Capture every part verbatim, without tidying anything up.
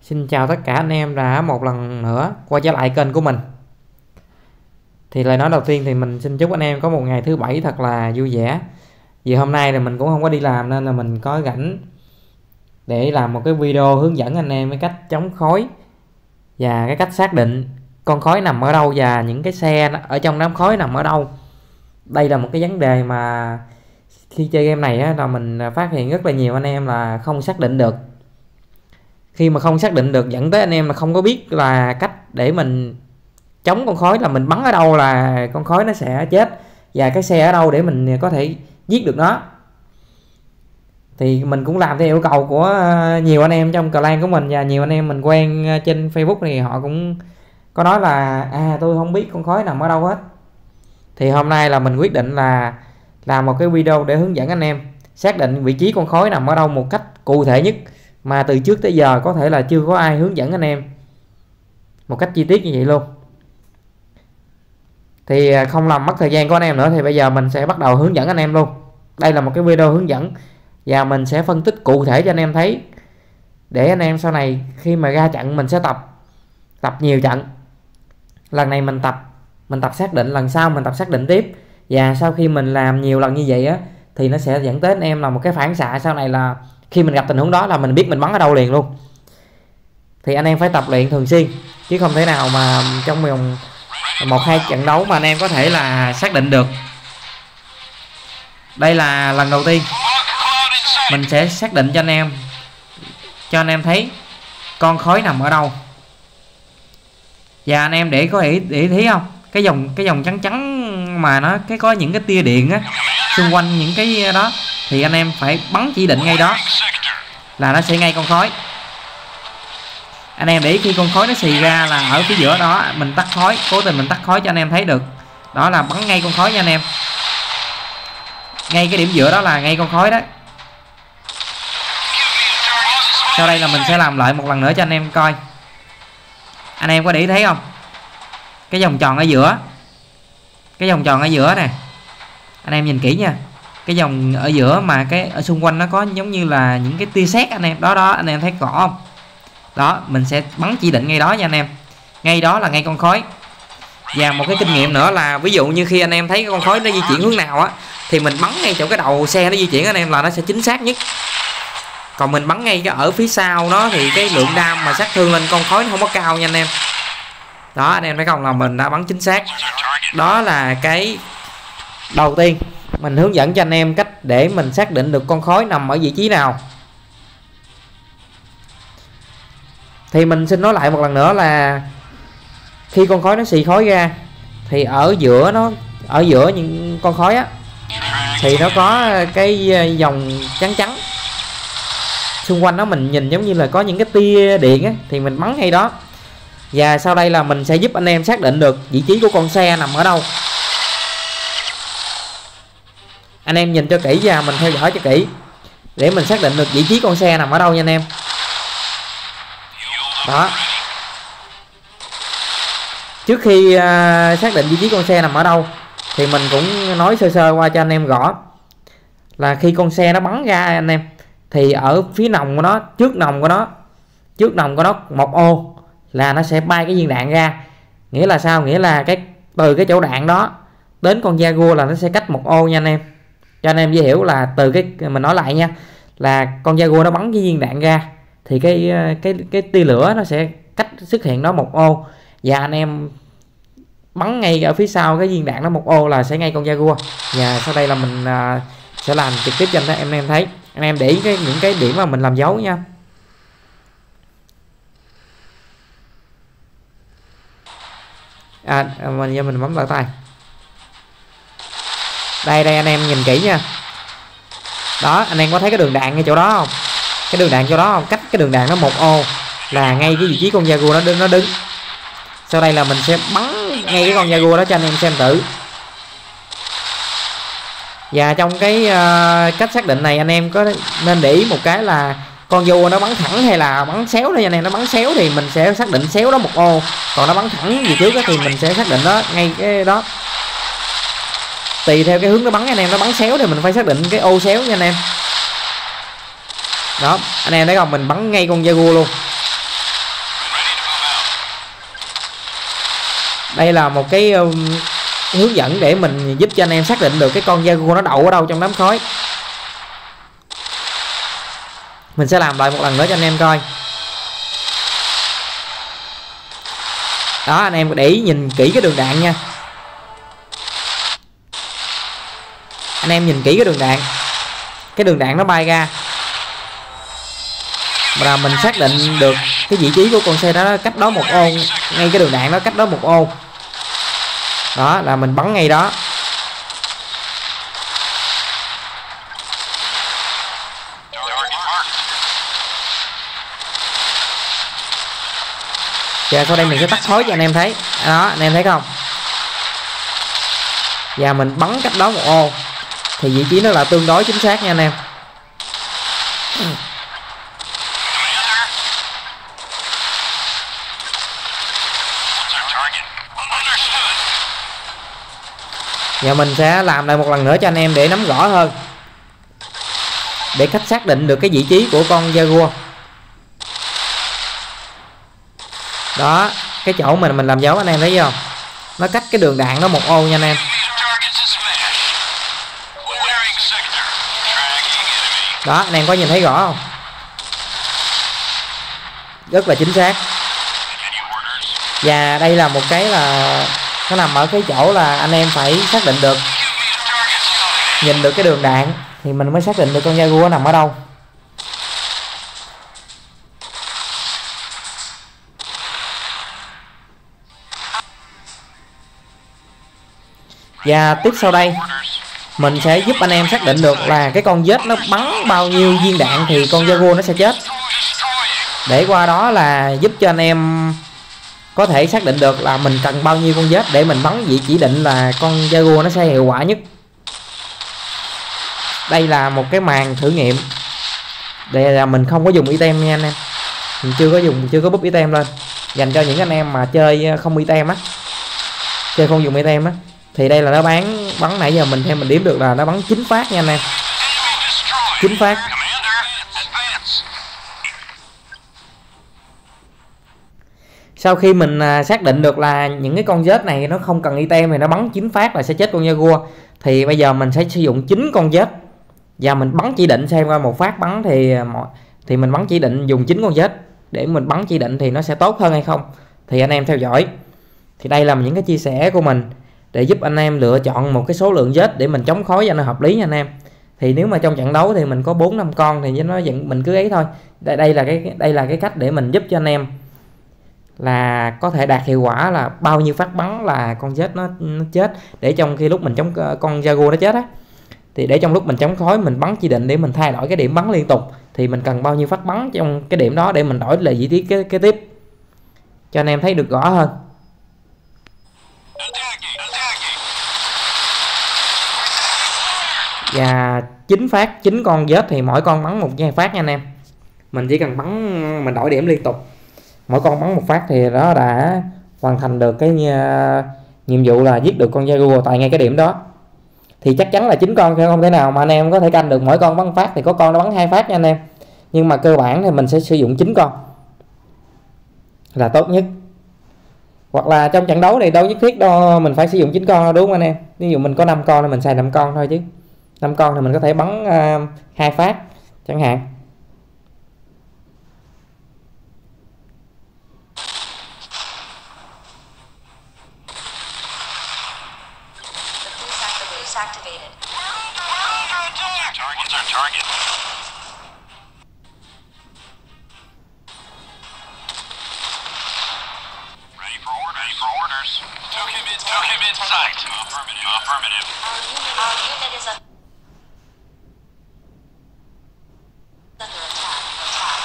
Xin chào tất cả anh em đã một lần nữa quay trở lại kênh của mình. Thì lời nói đầu tiên thì mình xin chúc anh em có một ngày thứ bảy thật là vui vẻ. Vì hôm nay thì mình cũng không có đi làm nên là mình có rảnh để làm một cái video hướng dẫn anh em cái cách chống khói và cái cách xác định con khói nằm ở đâu và những cái xe ở trong đám khói nằm ở đâu. Đây là một cái vấn đề mà khi chơi game này á, là mình phát hiện rất là nhiều anh em là không xác định được. Khi mà không xác định được dẫn tới anh em là không có biết là cách để mình chống con khói, là mình bắn ở đâu là con khói nó sẽ chết, và cái xe ở đâu để mình có thể giết được nó. Thì mình cũng làm theo yêu cầu của nhiều anh em trong clan của mình, và nhiều anh em mình quen trên Facebook thì họ cũng có nói là à tôi không biết con khói nằm ở đâu hết. Thì hôm nay là mình quyết định là làm một cái video để hướng dẫn anh em xác định vị trí con khói nằm ở đâu một cách cụ thể nhất, mà từ trước tới giờ có thể là chưa có ai hướng dẫn anh em một cách chi tiết như vậy luôn. Thì không làm mất thời gian của anh em nữa, thì bây giờ mình sẽ bắt đầu hướng dẫn anh em luôn. Đây là một cái video hướng dẫn và mình sẽ phân tích cụ thể cho anh em thấy, để anh em sau này khi mà ra trận mình sẽ tập tập nhiều trận. Lần này mình tập mình tập xác định, lần sau mình tập xác định tiếp, và sau khi mình làm nhiều lần như vậy á thì nó sẽ dẫn tới anh em là một cái phản xạ sau này, là khi mình gặp tình huống đó là mình biết mình bắn ở đâu liền luôn. Thì anh em phải tập luyện thường xuyên, chứ không thể nào mà trong vòng một hai trận đấu mà anh em có thể là xác định được. Đây là lần đầu tiên mình sẽ xác định cho anh em cho anh em thấy con khói nằm ở đâu. Và anh em để có thể để thấy không, cái dòng cái dòng trắng trắng mà nó cái có những cái tia điện á xung quanh những cái đó, thì anh em phải bắn chỉ định ngay đó là nó sẽ ngay con khói. Anh em để khi con khói nó xì ra là ở phía giữa đó mình tắt khói, cố tình mình tắt khói cho anh em thấy được, đó là bắn ngay con khói nha anh em. Ngay cái điểm giữa đó là ngay con khói đó. Sau đây là mình sẽ làm lại một lần nữa cho anh em coi. Anh em có để ý thấy không, cái vòng tròn ở giữa, cái vòng tròn ở giữa nè, anh em nhìn kỹ nha, cái vòng ở giữa mà cái ở xung quanh nó có giống như là những cái tia sét anh em, đó đó anh em thấy rõ không? Đó, mình sẽ bắn chỉ định ngay đó nha anh em. Ngay đó là ngay con khói. Và một cái kinh nghiệm nữa là ví dụ như khi anh em thấy con khói nó di chuyển hướng nào á thì mình bắn ngay chỗ cái đầu xe nó di chuyển anh em, là nó sẽ chính xác nhất. Còn mình bắn ngay cái ở phía sau nó thì cái lượng đam mà sát thương lên con khói nó không có cao nha anh em. Đó, anh em thấy không, là mình đã bắn chính xác. Đó là cái đầu tiên mình hướng dẫn cho anh em cách để mình xác định được con khói nằm ở vị trí nào. Thì mình xin nói lại một lần nữa là khi con khói nó xì khói ra thì ở giữa nó ở giữa những con khói á thì nó có cái dòng trắng trắng xung quanh đó, mình nhìn giống như là có những cái tia điện á, thì mình bắn ngay đó. Và sau đây là mình sẽ giúp anh em xác định được vị trí của con xe nằm ở đâu. Anh em nhìn cho kỹ và mình theo dõi cho kỹ để mình xác định được vị trí con xe nằm ở đâu nha anh em. Đó. Trước khi uh, xác định vị trí con xe nằm ở đâu thì mình cũng nói sơ sơ qua cho anh em rõ là khi con xe nó bắn ra anh em, thì ở phía nòng của nó, trước nòng của nó, trước nòng của nó một ô là nó sẽ bay cái viên đạn ra. Nghĩa là sao? Nghĩa là cái từ cái chỗ đạn đó đến con Jaguar là nó sẽ cách một ô nha anh em. Cho anh em dễ hiểu là từ cái mình nói lại nha, là con Jaguar nó bắn cái viên đạn ra thì cái cái cái tia lửa nó sẽ cách xuất hiện đó một ô, và anh em bắn ngay ở phía sau cái viên đạn đó một ô là sẽ ngay con Jaguar. Và sau đây là mình uh, sẽ làm trực tiếp cho anh em em thấy. Anh em để ý cái những cái điểm mà mình làm dấu nha. À, mình giờ mình bấm lại tay. Đây đây anh em nhìn kỹ nha. Đó, anh em có thấy cái đường đạn ngay chỗ đó không? Cái đường đạn chỗ đó không? Cách cái đường đạn nó một ô là ngay cái vị trí con Jaguar nó đứng nó đứng. Sau đây là mình sẽ bắn ngay cái con Jaguar đó cho anh em xem thử. Và trong cái uh, cách xác định này anh em có nên để ý một cái là con Jaguar nó bắn thẳng hay là bắn xéo đây anh em. Nó bắn xéo thì mình sẽ xác định xéo đó một ô, còn nó bắn thẳng gì trước đó thì mình sẽ xác định đó ngay cái đó. Tùy theo cái hướng nó bắn anh em, nó bắn xéo thì mình phải xác định cái ô xéo nha anh em. Đó, anh em thấy không, mình bắn ngay con Jaguar luôn. Đây là một cái um, hướng dẫn để mình giúp cho anh em xác định được cái con Jaguar nó đậu ở đâu trong đám khói. Mình sẽ làm lại một lần nữa cho anh em coi. Đó, anh em để ý nhìn kỹ cái đường đạn nha. Anh em nhìn kỹ cái đường đạn. Cái đường đạn nó bay ra là mình xác định được cái vị trí của con xe đó cách đó một ô. Ngay cái đường đạn nó cách đó một ô. Đó là mình bắn ngay đó. Và sau đây mình sẽ tắt khói cho anh em thấy. Đó, anh em thấy không? Và mình bắn cách đó một ô thì vị trí nó là tương đối chính xác nha anh em. Và mình sẽ làm lại một lần nữa cho anh em để nắm rõ hơn, để cách xác định được cái vị trí của con Jaguar. Đó, cái chỗ mình mình làm dấu anh em thấy không? Nó cách cái đường đạn nó một ô nha anh em. Đó, anh em có nhìn thấy rõ không? Rất là chính xác. Và đây là một cái là nó nằm ở cái chỗ là anh em phải xác định được, nhìn được cái đường đạn thì mình mới xác định được con Jaguar nằm ở đâu. Và tiếp sau đây mình sẽ giúp anh em xác định được là cái con Jet nó bắn bao nhiêu viên đạn thì con Jaguar nó sẽ chết. Để qua đó là giúp cho anh em có thể xác định được là mình cần bao nhiêu con Jet để mình bắn vị chỉ định là con Jaguar nó sẽ hiệu quả nhất. Đây là một cái màn thử nghiệm. Đây là mình không có dùng item nha anh em. Mình chưa có dùng, chưa có búp item lên. Dành cho những anh em mà chơi không item á, chơi không dùng item á, thì đây là nó bán bắn nãy giờ mình theo mình đếm được là nó bắn chín phát nha anh em. chín phát. Sau khi mình xác định được là những cái con Jet này nó không cần item thì nó bắn chín phát là sẽ chết con Jaguar, thì bây giờ mình sẽ sử dụng chín con Jet và mình bắn chỉ định xem coi một phát bắn thì thì mình bắn chỉ định dùng chín con Jet để mình bắn chỉ định thì nó sẽ tốt hơn hay không, thì anh em theo dõi. Thì đây là những cái chia sẻ của mình để giúp anh em lựa chọn một cái số lượng Jet để mình chống khói cho nó hợp lý nha anh em. Thì nếu mà trong trận đấu thì mình có bốn năm con thì nó vẫn mình cứ ấy thôi. Đây, đây là cái đây là cái cách để mình giúp cho anh em là có thể đạt hiệu quả là bao nhiêu phát bắn là con Jet nó, nó chết, để trong khi lúc mình chống con Jaguar nó chết á, thì để trong lúc mình chống khói mình bắn chỉ định để mình thay đổi cái điểm bắn liên tục, thì mình cần bao nhiêu phát bắn trong cái điểm đó để mình đổi lại vị trí kế, kế tiếp cho anh em thấy được rõ hơn. Và chín phát, chín con Jet thì mỗi con bắn một hai phát nha anh em. Mình chỉ cần bắn, mình đổi điểm liên tục, mỗi con bắn một phát thì đó đã hoàn thành được cái uh, nhiệm vụ là giết được con Jaguar tại ngay cái điểm đó. Thì chắc chắn là chín con thì không thể nào mà anh em có thể canh được mỗi con bắn phát, thì có con nó bắn hai phát nha anh em. Nhưng mà cơ bản thì mình sẽ sử dụng chín con là tốt nhất. Hoặc là trong trận đấu này đâu nhất thiết đâu mình phải sử dụng chín con đâu, đúng không anh em? Ví dụ mình có năm con thì mình xài năm con thôi, chứ năm con thì mình có thể bắn uh, hai phát chẳng hạn. Activated. Targets are target. Ready for orders. Ready for orders. Took him in. Took him in sight. Affirmative. Affirmative. Our unit, our unit is under attack. Attack.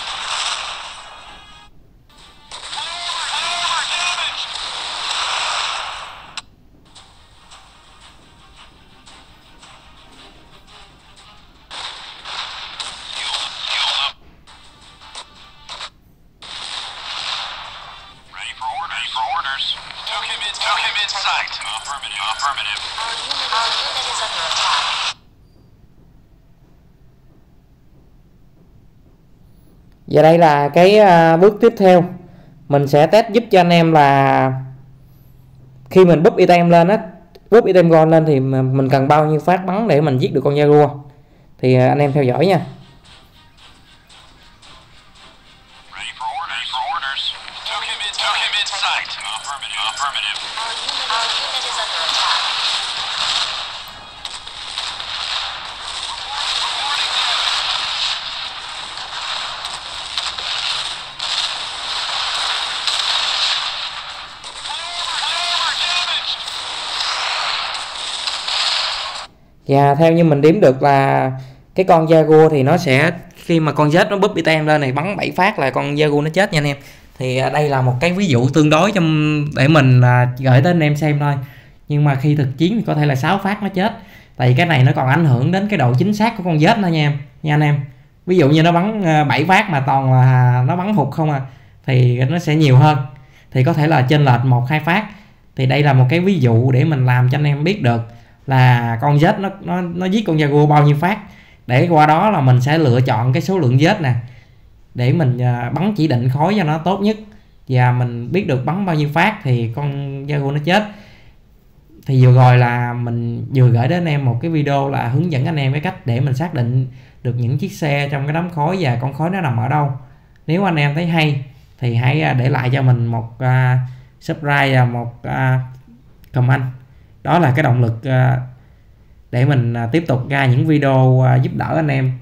Over, damaged. Took him in, took him in sight. Affirmative. Affirmative. Our unit, our unit is under attack. Và đây là cái bước tiếp theo mình sẽ test giúp cho anh em là khi mình búp item lên á, búp item gold lên thì mình cần bao nhiêu phát bắn để mình giết được con Jaguar. Thì anh em theo dõi nha. Ready for orders. Ready for orders. Took him in. Took him in sight. Affirmative. Affirmative. Our unit, our unit is under attack. Reporting damage. Flyover damaged. Và theo như mình đếm được là cái con Jaguar thì nó sẽ khi mà con Z nó búp item lên này bắn bảy phát là con Jaguar nó chết nha anh em. Thì đây là một cái ví dụ tương đối trong để mình gửi tới anh em xem thôi. Nhưng mà khi thực chiến thì có thể là sáu phát nó chết. Tại vì cái này nó còn ảnh hưởng đến cái độ chính xác của con Z nữa nha em, nha anh em. Ví dụ như nó bắn bảy phát mà toàn là nó bắn hụt không à thì nó sẽ nhiều hơn. Thì có thể là chênh lệch một hai phát. Thì đây là một cái ví dụ để mình làm cho anh em biết được là con Z nó nó nó giết con Jaguar bao nhiêu phát, để qua đó là mình sẽ lựa chọn cái số lượng Z nè để mình bắn chỉ định khối cho nó tốt nhất, và mình biết được bắn bao nhiêu phát thì con Jaguar nó chết. Thì vừa rồi là mình vừa gửi đến anh em một cái video là hướng dẫn anh em cái cách để mình xác định được những chiếc xe trong cái đám khối và con khối nó nằm ở đâu. Nếu anh em thấy hay thì hãy để lại cho mình một uh, subscribe và một uh, comment. Đó là cái động lực uh, để mình uh, tiếp tục ra những video uh, giúp đỡ anh em